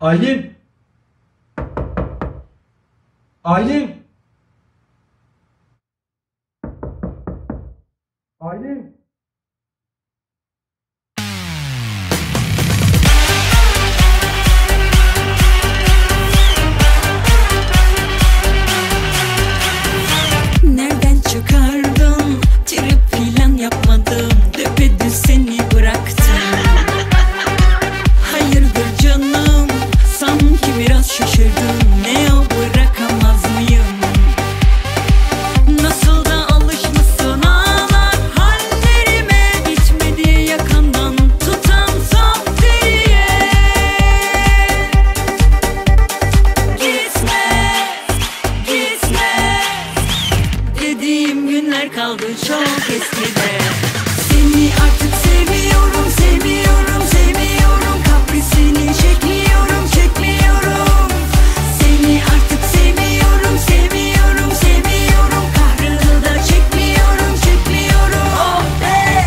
Aylin! Aylin! Aylin! Nereden çıkardın? Trip filan yapmadım. Düpedüz seni bıraktım. Hayırdır canım? Sanki biraz şaşırdım. Ne o, bırakamaz mıyım? Nasıl da alışmışsın ağlar hallerime. Gitmedi yakandan tutan saf diye. Gitme, gitme dediğim günler kaldı çok eskide. Seni artık seviyorum, seviyorum, seviyorum. Kaprisini çekmiyorum, çekmiyorum. Seni artık seviyorum, seviyorum, seviyorum. Kahrını da çekmiyorum, çekmiyorum. Oh be!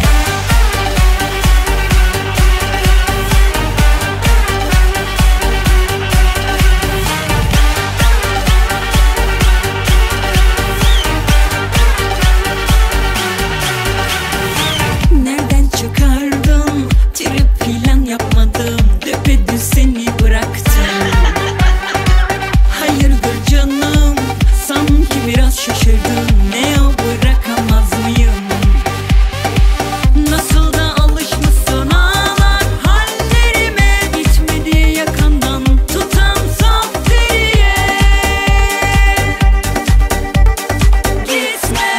Nereden çıkardın? Trip filan yapmadım. Düpedüz seni bıraktım. Hayırdır canım? Sanki biraz şaşırdım. Ne o, bırakamaz mıyım? Nasıl da alışmışsın ağlar hallerime. Gitmedi yakandan tutan saf diye. Gitme,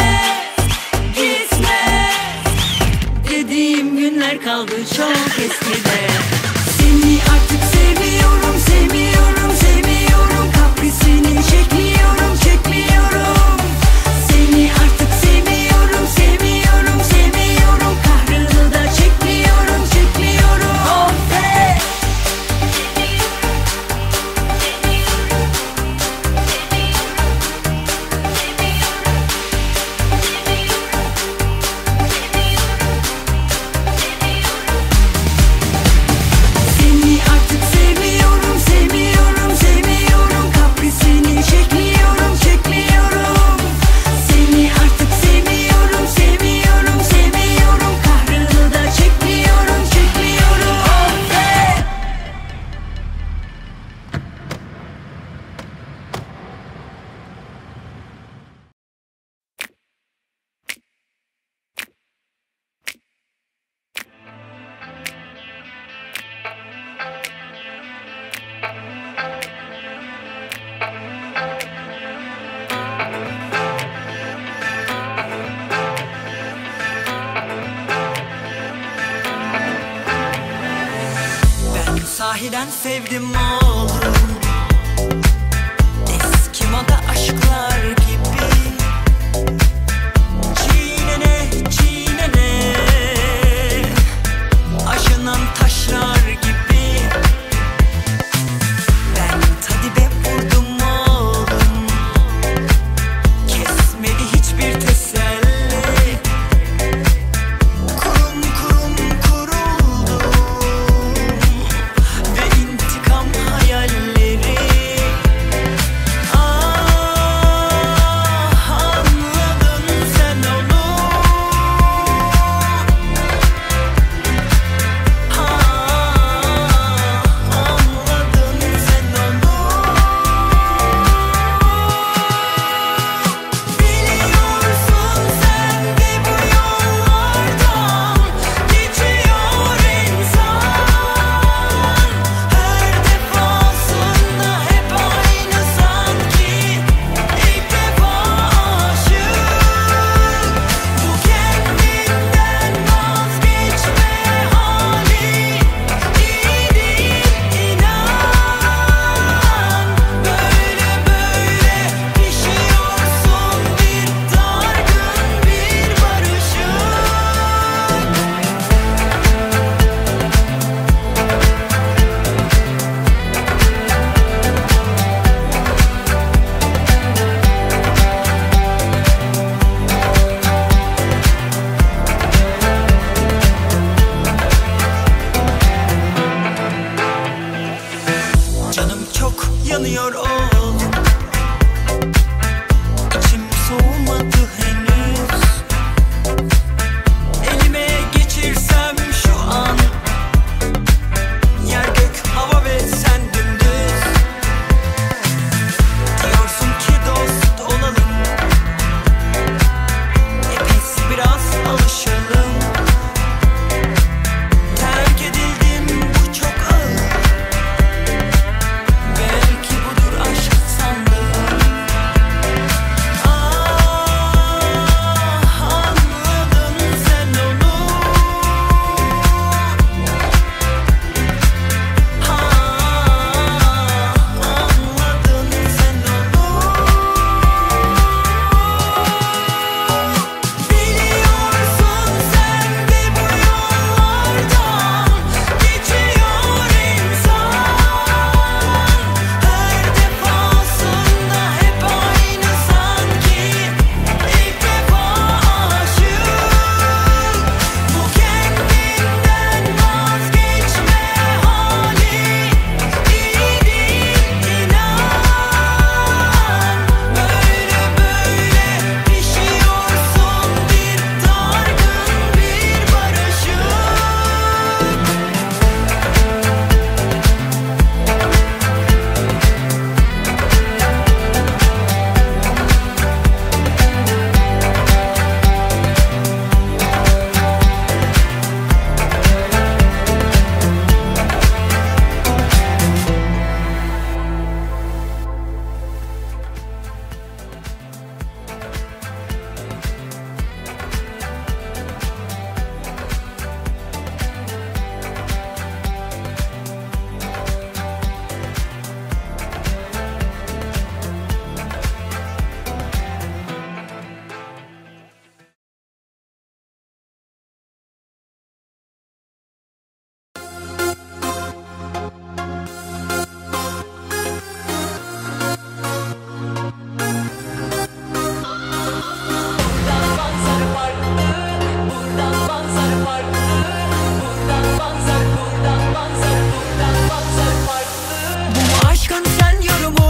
gitme dediğim günler kaldı çok eskide. Seni artık seviyorum, seviyorum, seviyorum. Kaprisini çekmiyorum, çekmiyorum. Seni artık seviyorum, seviyorum, seviyorum. Kahrını da çekmiyorum, çekmiyorum. Oh be! Seni artık seviyorum, seviyorum, seviyorum. Kaprisini çekmiyorum, çekmiyorum. Seni artık seviyorum, seviyorum, seviyorum. Kahrını da çekmiyorum, çekmiyorum. Oh be! Ben sahiden sevdim oğlum. Eski moda aşklar gibi. Çiğnene, çiğnene aşınan taşlar gibi. Ben tadibe vurdum oğlum. Kesmedi hiçbir teselli. Kurum kurum kuruldum ve intikam hayalleri. Ah yanıyor oldum. İçim soğumadı henüz. Elime geçirsem şu an, yer gök hava ve sen dümdüz. Diyorsun ki dost olalım, pes biraz alışalım. Terk edildim, bu çok ağır. Belki budur aşk sandığım. Anladın sen onu. Anladın sen onu. Biliyorsun sen de bu yollardan geçiyor insan. Her defasında hep aynı sanki, ilk defa aşık. Bu kendinden vazgeçme hali iyi değil, inan. Böyle böyle pişiyorsun, bir dargın bir barışık. Bu aşkın sen yorumu,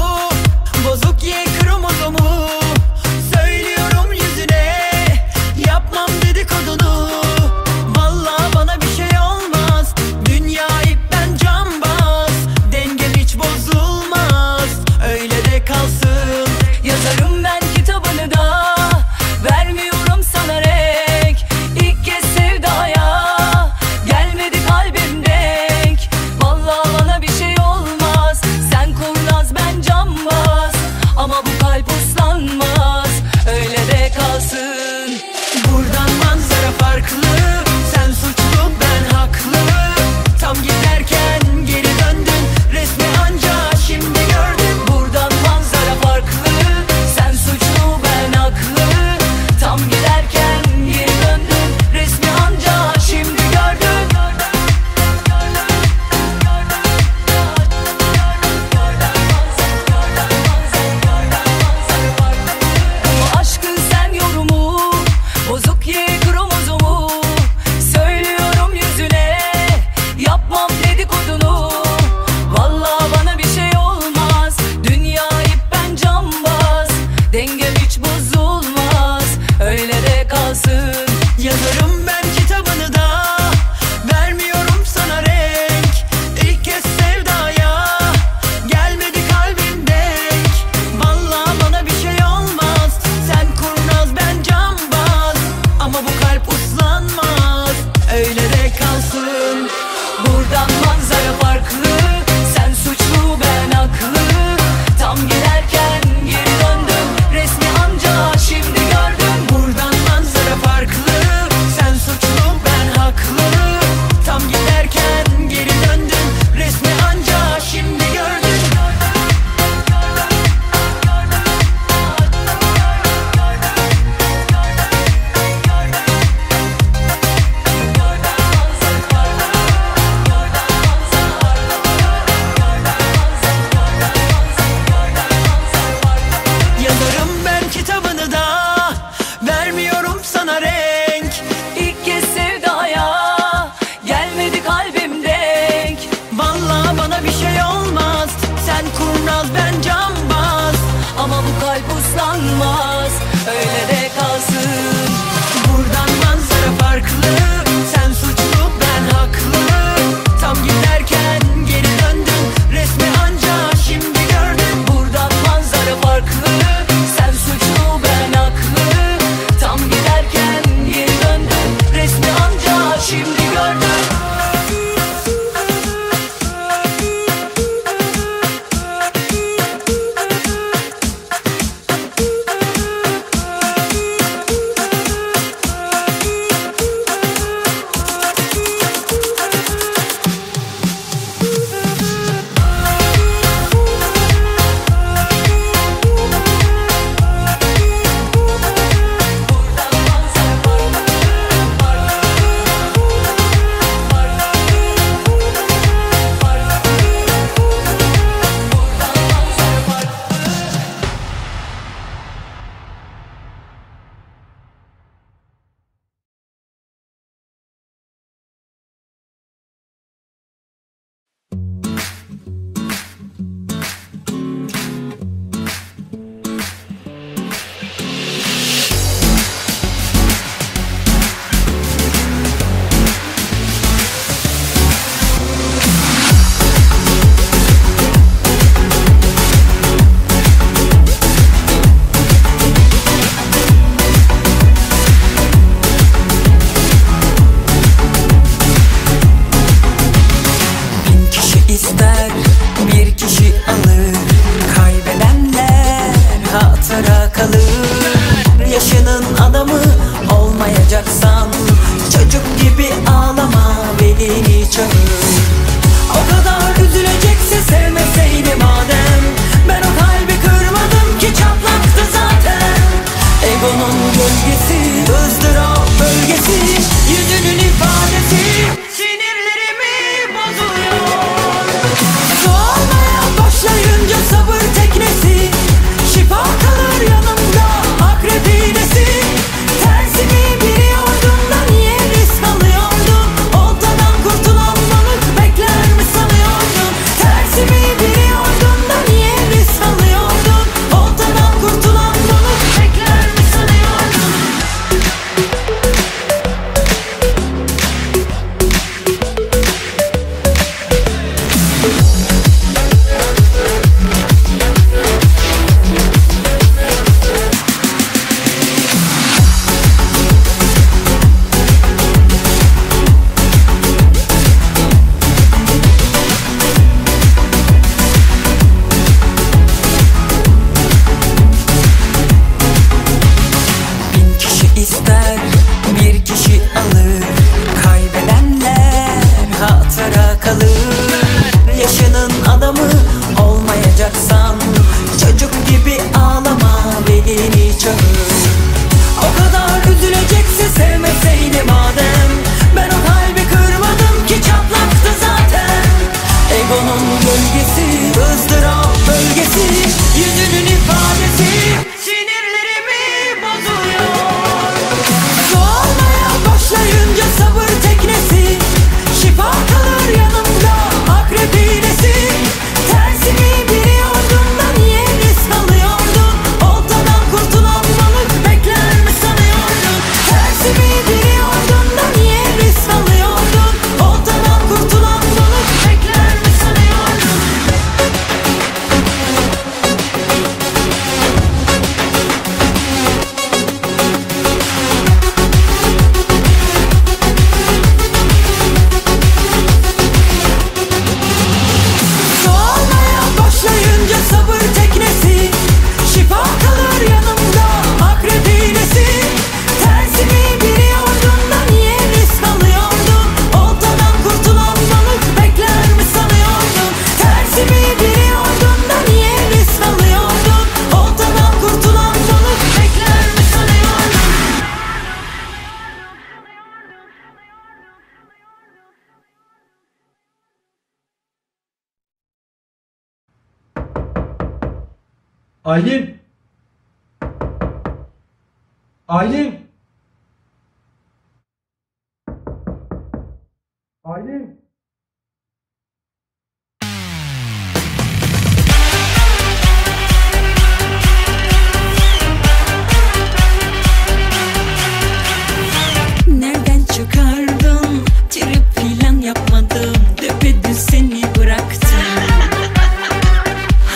bozuk ye kromozomu. Söylüyorum yüzüne, yapmam dedikodunu. Vallahi bana bir şey olmaz, dünya ipten cambaz. Dengem hiç bozulmaz, öyle de kalsın. Yazarım ben kitabını da, vermiyorum sana renk. İlk kez sevdaya gelmedi kalbim denk. Vallahi bana bir şey olmaz, sen kurnaz ben cambaz. Ama bu kalp uslanmaz, öyle de kalsın. Buradan manzara farklı, sen suçlu ben haklı. Tam giderken geri döndün, resmi anca şimdi gördüm. Buradan manzara farklı, sen suçlu ben haklı. Tam giderken geri döndün, resmi anca şimdi gördün. Bu aşkın sen yorumu, bozuk ye kromozomu. Söylüyorum yüzüne, yapmam dedikodunu. Vallahi bana bir şey olmaz, dünya ipten cambaz. Dengem hiç bozulmaz, öyle de kalsın. Yazarım ben kitabını da, vermiyorum sana renk. İlk kez sevdaya gelmedi kalbim denk. Vallahi bana bir şey olmaz, sen kurnaz ben cambaz. Ama bu kalp uslanmaz, öyle de kalsın. Buradan manzara farklı, sen suçlu ben haklı. Tam giderken geri döndüm, resmi anca şimdi gördüm. Buradan manzara farklı, sen suçlu ben haklı. Tam giderken geri döndüm, resmi anca şimdi gördüm. ister, bir kişi alır. Kaybedenler hatıra kalır. Yaşının adamı olmayacaksan çocuk gibi ağlama, velini çağır. O kadar üzülecekse sevmeseydi madem. Ben o kalbi kırmadım ki, çatlaktı zaten. Egonun gölgesi, ızdırap bölgesi, yüzünün ifadesi sinirlerimi bozuyor. Su olmaya başlayınca sabır teknesi, şifa kalır yanımda akrep iğnesi. Tersimi biliyordun da niye risk alıyordun? Oltadan kurtulan balık bekler mi sanıyordun? Tersimi biliyordun da niye risk alıyordun? Oltadan kurtulan balık bekler mi sanıyordun? Bin kişi ister, bir kişi alır. Kaybedenler hatıra kalır. Yaşının adamı olmayacaksan çocuk gibi ağlama, velini çağır. O kadar üzülecekse sevmeseydi madem. Ben o kalbi kırmadım ki, çatlaktı zaten. Egonun gölgesi, ızdırap bölgesi, yüzünün ifadesi sinirlerimi bozuyor. Su olmaya başlayınca sabır teknesi, şifa kalır yanımda akrep iğnesi. Tersimi biliyordun da niye risk alıyordun? Oltadan kurtulan balık bekler mi sanıyordun? Tersimi biliyordun da niye risk alıyordun? Oltadan kurtulan balık bekler mi sanıyordun? Su olmaya başlayınca sabır teknesi, şifa kalır yanımda akrep iğnesi. Tersimi biliyordun da niye risk alıyordun? Oltadan kurtulan balık bekler mi sanıyordun? Tersimi biliyordun da niye risk alıyordun? Oltadan kurtulan balık bekler mi sanıyordun? Aylin. Aylin. Aylin. Nereden çıkardın? Trip filan yapmadım, düpedüz seni bıraktım.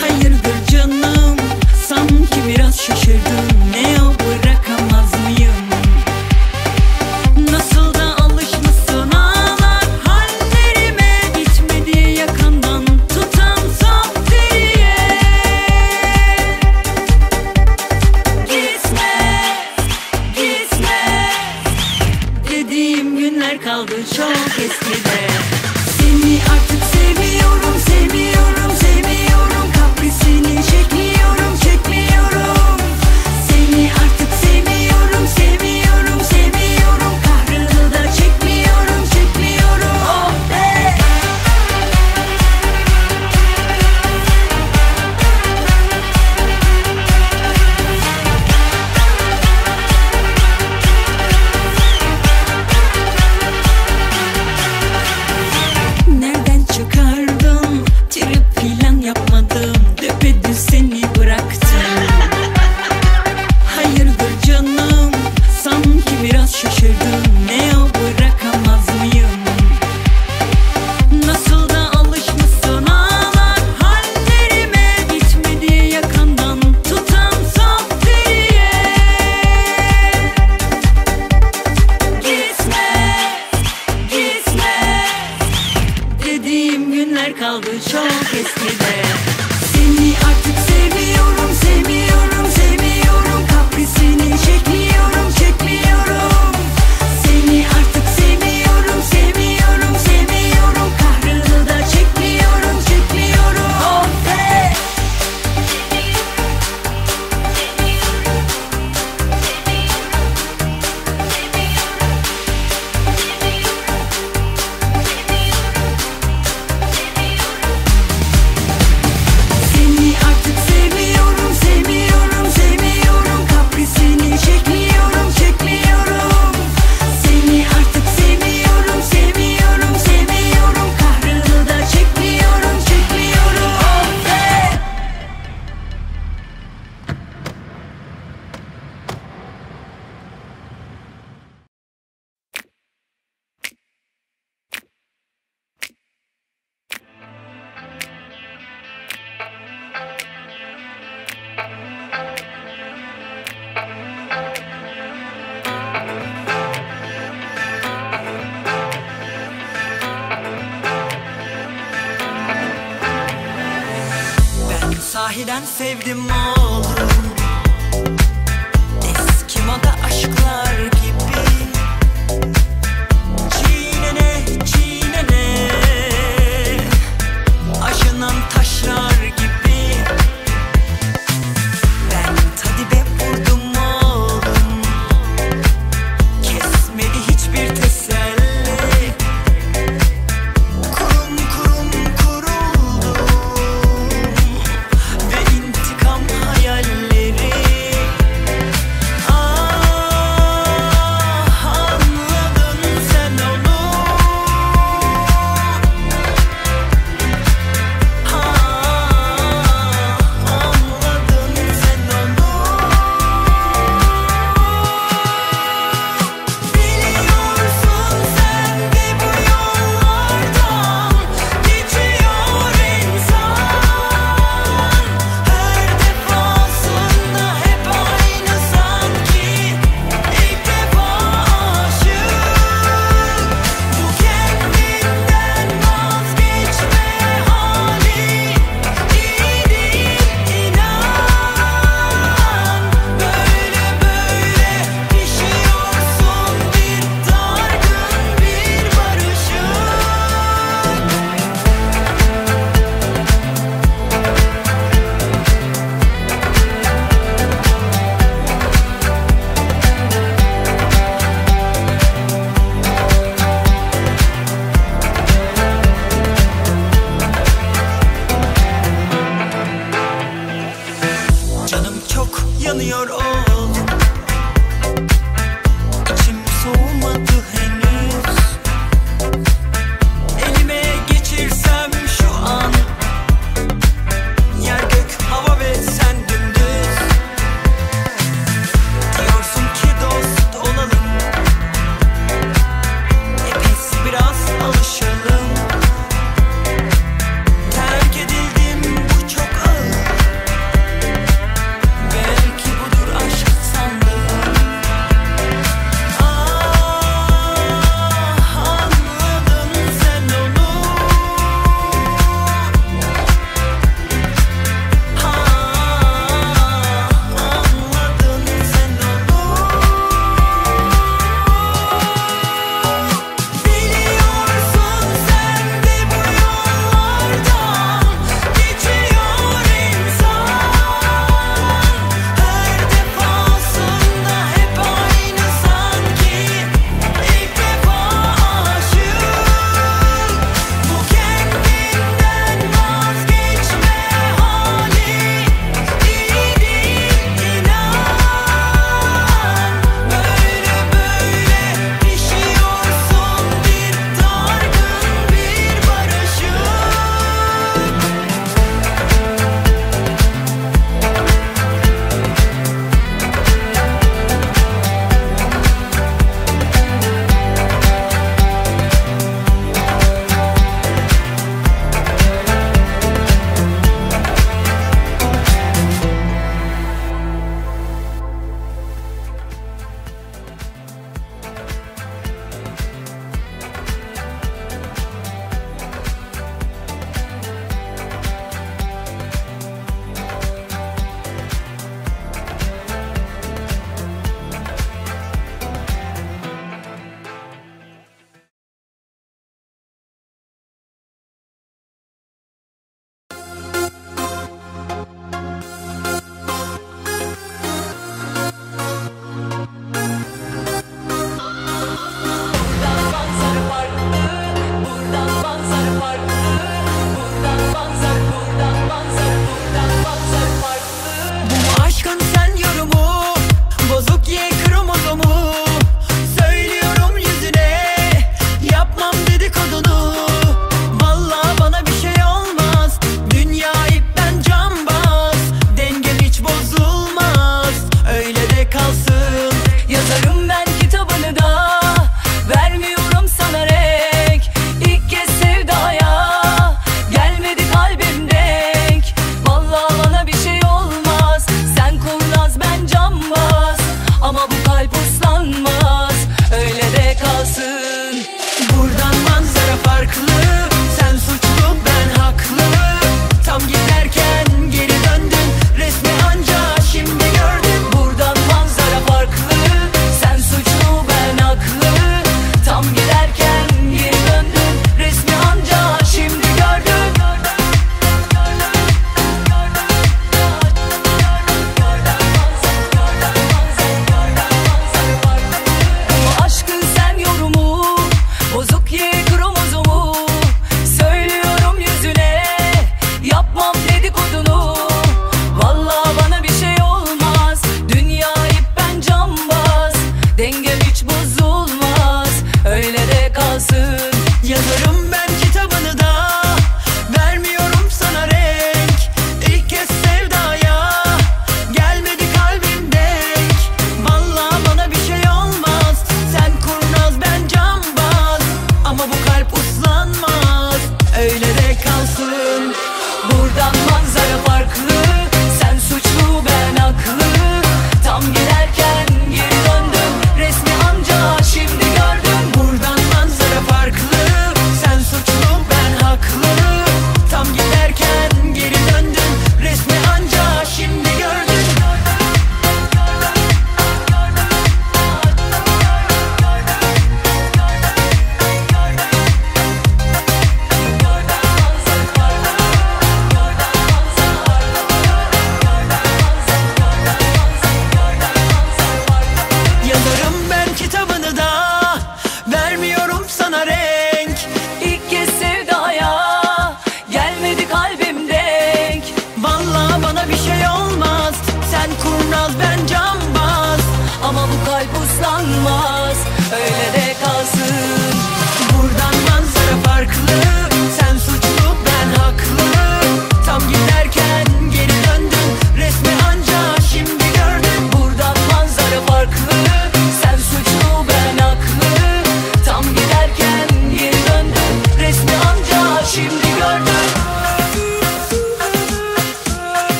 Hayırdır canım, sanki biraz şaşırdım. Ne o, bırakamaz mıyım? günler kaldı çok eskide. Seni artık sevmiyorum, sevmiyorum, sevmiyorum. Kaprisini çekmiyorum, çekmiyorum. Seni artık sevmiyorum, sevmiyorum, sevmiyorum. Kahrını da çekmiyorum, çekmiyorum. Oh be! Seni artık sevmiyorum, sevmiyorum, sevmiyorum. Kaprisini çekmiyorum, çekmiyorum. Seni artık sevmiyorum, sevmiyorum, sevmiyorum. Kahrını da çekmiyorum, çekmiyorum. Oh be! Ben sahiden sevdim oğlum. Eski moda aşklar gibi. Çiğnene, çiğnene. Aşınan taşlar gibi. Ben tadibe vurdum oğlum. Kesmedi hiçbir teselli. Kurum kurum kuruldum ve intikam hayalleri. Ah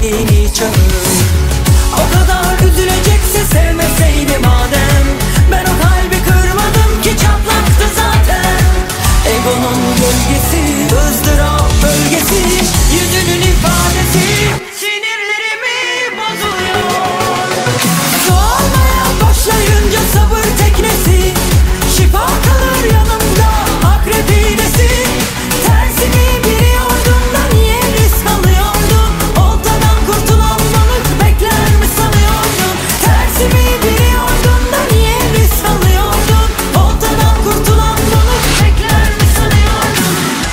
velini çağır. O kadar üzülecekse sevmeseydi madem, ben o kalbi kırmadım ki çatlaktı zaten. Egonun gölgesi, ızdırap bölgesi, yüzünün ifadesi sinirlerimi bozuyor. Soğumaya başlayınca sabır teknesi, şifa kalır yanımda akrep iğnesi. Tersini biliyordun da niye risk alıyordun? Oltadan kurtulan balık bekler mi sanıyordun? Tersimi biliyordun da niye risk alıyordun? Oltadan kurtulan balık bekler mi sanıyordun?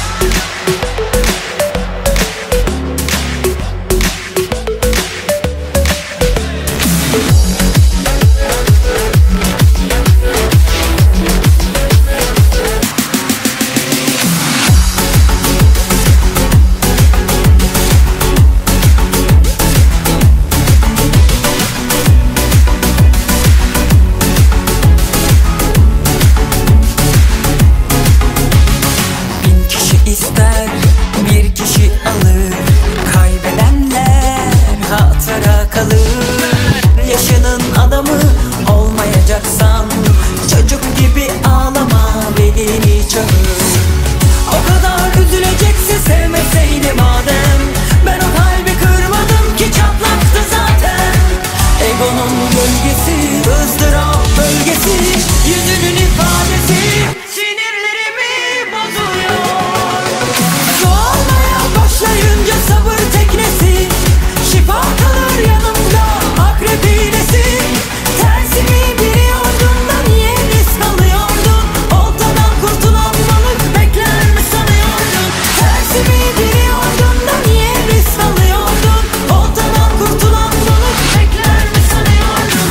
Bin kişi ister, bir kişi alır. Kaybedenler hatıra kalır. Yaşının adamı olmayacaksan, çocuk gibi ağlama, velini çağır. O kadar üzülecekse sevmeseydi madem, ben o kalbi kırmadım ki çatlaktı zaten. Egonun gölgesi, ızdırap bölgesi, yüzünün ifadesi sinirlerimi bozuyor. Soğumaya başlayınca sabır teknesi, şifa kalır yanımda akrep iğnesi. Tersimi biliyordun da niye risk alıyordun? Oltadan kurtulan balık bekler mi sanıyordun? Tersimi biliyordun da niye risk alıyordun? Oltadan kurtulan balık bekler mi sanıyordun?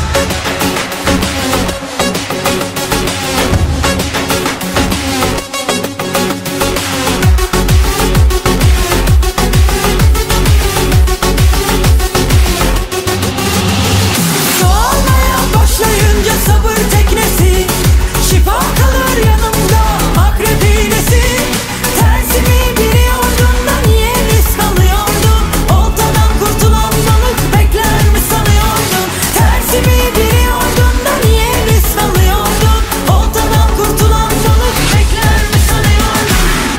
Soğumaya başlayınca sabır teknesi, şifa kalır yanımda akrep iğnesi. Tersimi biliyordun da niye risk alıyordun? Oltadan kurtulan balık bekler mi sanıyordun? Tersimi biliyordun da niye risk alıyordun? Oltadan kurtulan balık bekler mi sanıyordun?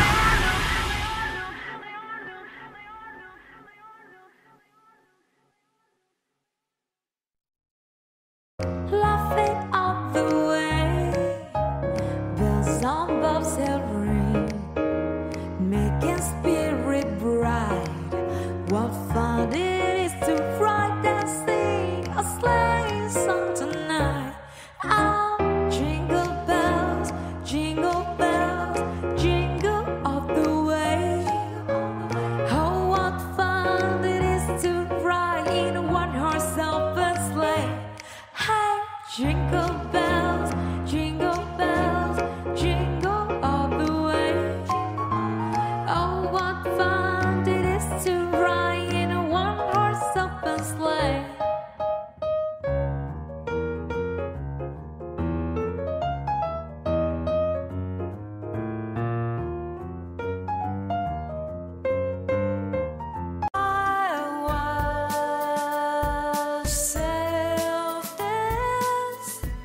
Laughing up the way, bells on bobtail ring, making spirit bright. What fun it is to ride and sing a sleighing song tonight. Oh, jingle bells, jingle all the way. Oh, what fun it is to ride in a one-horse open sleigh. Hey, jingle bells, jingle all the way. Oh, what fun it is to ride in a one-horse open sleigh. I was self-dance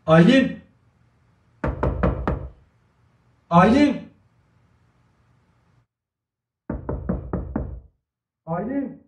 Aylin. Aylin. Aylin.